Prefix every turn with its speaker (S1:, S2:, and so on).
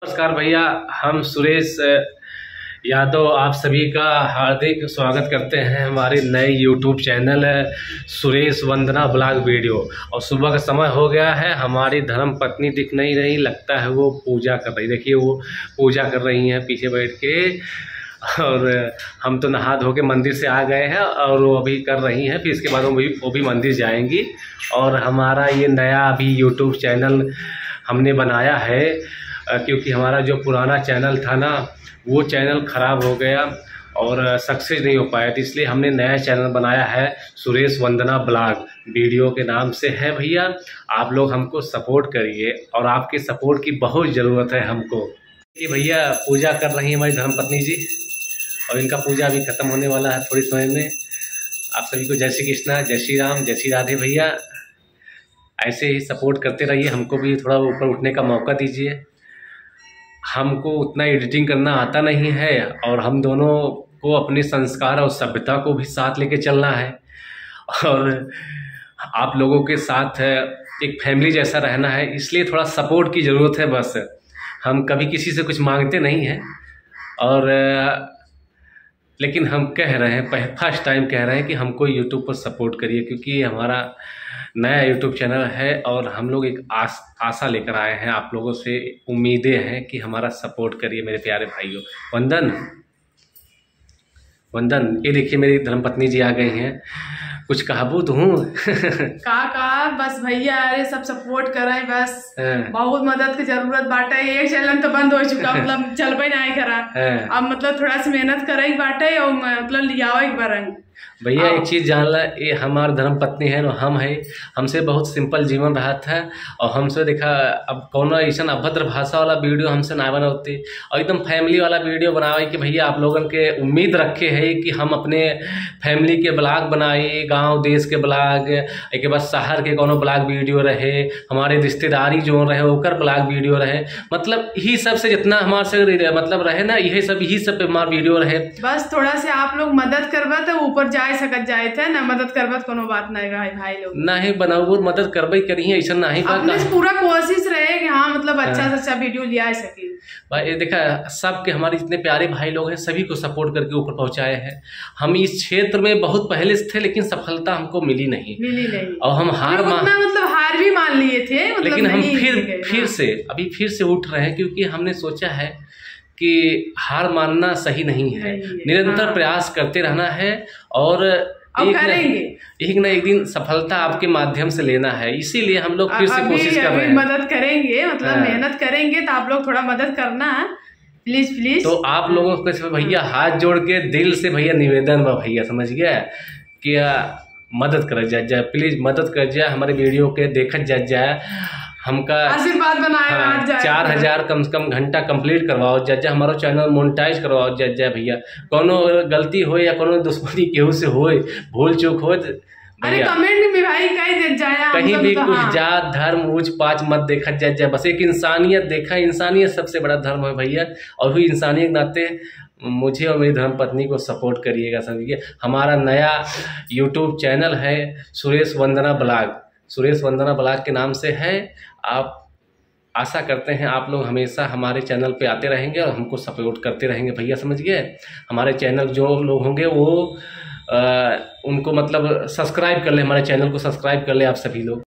S1: नमस्कार भैया, हम सुरेश यादव आप सभी का हार्दिक स्वागत करते हैं हमारे नए YouTube channel Suresh Vandana blog video. और सुबह का समय हो गया है, हमारी धर्म पत्नी दिख नहीं रही, लगता है वो पूजा कर रही। देखिए वो पूजा कर रही हैं पीछे बैठ के, और हम तो नहा धो के मंदिर से आ गए हैं और वो अभी कर रही हैं। फिर इसके बाद वो भी मंदिर जाएंगी। और हमारा ये नया अभी यूट्यूब चैनल हमने बनाया है, क्योंकि हमारा जो पुराना चैनल था ना, वो चैनल ख़राब हो गया और सक्सेस नहीं हो पाया, तो इसलिए हमने नया चैनल बनाया है सुरेश वंदना ब्लॉग वीडियो के नाम से है। भैया आप लोग हमको सपोर्ट करिए, और आपके सपोर्ट की बहुत ज़रूरत है हमको। कि भैया पूजा कर रही हैं हमारी धर्मपत्नी जी, और इनका पूजा अभी ख़त्म होने वाला है थोड़ी समय में। आप सभी को जय श्री कृष्णा, जय श्री राम, जय श्री राधे। भैया ऐसे ही सपोर्ट करते रहिए, हमको भी थोड़ा ऊपर उठने का मौका दीजिए। हमको उतना एडिटिंग करना आता नहीं है, और हम दोनों को अपने संस्कार और सभ्यता को भी साथ लेके चलना है, और आप लोगों के साथ एक फैमिली जैसा रहना है। इसलिए थोड़ा सपोर्ट की ज़रूरत है बस। हम कभी किसी से कुछ मांगते नहीं हैं, और लेकिन हम कह रहे हैं, फर्स्ट टाइम कह रहे हैं कि हमको यूट्यूब पर सपोर्ट करिए, क्योंकि हमारा नया यूट्यूब चैनल है और हम लोग एक आशा लेकर आए हैं। आप लोगों से उम्मीदें हैं कि हमारा सपोर्ट करिए मेरे प्यारे भाइयों। वंदन वंदन, ये देखिए मेरी धर्मपत्नी जी आ गई हैं। कुछ कहबूत हूँ
S2: का बस भैया, अरे सब सपोर्ट कराए बस। बहुत मदद की जरूरत बाटे। एक चैनल तो बंद हो चुका, मतलब चल पे नहीं करा। अब मतलब थोड़ा सी मेहनत करे बाटे, और मतलब लियाओ एक बार।
S1: भैया एक चीज़ जान ला, ये हमारी धर्मपत्नी है ना, हम है, हमसे बहुत सिंपल जीवन रहा था। और हमसे देखा अब कौन ऐसा अभद्र भाषा वाला वीडियो हमसे ना बनाती, और एकदम फैमिली वाला वीडियो बनावे कि भैया आप लोगों के उम्मीद रखे है कि हम अपने फैमिली के ब्लॉग बनाए, गांव देश के ब्लॉग, एक बार शहर के कोनो ब्लॉग वीडियो रहे, हमारे रिश्तेदारी जो रहे ओकर ब्लॉग वीडियो रहे, मतलब यही सब से जितना हमारे से मतलब रहे ना, यही सब पे हमारा वीडियो रहे।
S2: बस थोड़ा से आप लोग मदद करवा तो ऊपर जाए सकत जाए थे ना, मदद करबत कोनो बात नहीं भाई लोग
S1: नहीं बनाओ, मदद करबे करिए, ऐसा नहीं
S2: अपने पूरा कोशिश रहे कि हाँ मतलब अच्छा से अच्छा वीडियो लिया सके।
S1: भाई ये देखा, सबके हमारे जितने प्यारे भाई लोग हैं सभी को सपोर्ट करके ऊपर पहुंचाए हैं। हम इस क्षेत्र में बहुत पहले से थे, लेकिन सफलता हमको मिली नहीं। और हम
S2: हार भी मान लिए थे,
S1: लेकिन हम फिर से अभी फिर से उठ रहे हैं, क्योंकि हमने सोचा है कि हार मानना सही नहीं है, निरंतर प्रयास करते रहना है, और एक न एक दिन सफलता आपके माध्यम से लेना है। इसीलिए हम लोग फिर से कोशिश कर रहे हैं।
S2: मदद करेंगे, मतलब मेहनत करेंगे, तो आप लोग थोड़ा मदद करना है प्लीज प्लीज।
S1: तो आप लोगों को भैया हाथ जोड़ के दिल से भैया निवेदन बा भैया, समझ गया, कि मदद कर जाए, प्लीज मदद कर जाए, हमारे वीडियो के देखत जाए, हमका
S2: आशीर्वाद बनाए।
S1: 4000 कम से कम घंटा कंप्लीट करवाओ जाए, हमारा चैनल मोनेटाइज करवाओ जाए भैया। कोनो गलती हो या कोनो दुश्मनी केहू से हो, भूल चूक हो,
S2: अरे कमेंट में भाई
S1: कहीं भी कुछ जात धर्म ऊंच पाँच मत देखा जाए, बस एक इंसानियत देखा। इंसानियत सबसे बड़ा धर्म है भैया, और भी इंसानियत नाते मुझे और मेरी धर्मपत्नी को सपोर्ट करिएगा। समझिए हमारा नया यूट्यूब चैनल है सुरेश वंदना ब्लॉग, सुरेश वंदना ब्लॉग के नाम से है। आप आशा करते हैं आप लोग हमेशा हमारे चैनल पे आते रहेंगे और हमको सपोर्ट करते रहेंगे भैया, समझ गए। हमारे चैनल जो लोग होंगे वो उनको मतलब सब्सक्राइब कर ले, हमारे चैनल को सब्सक्राइब कर ले आप सभी लोग।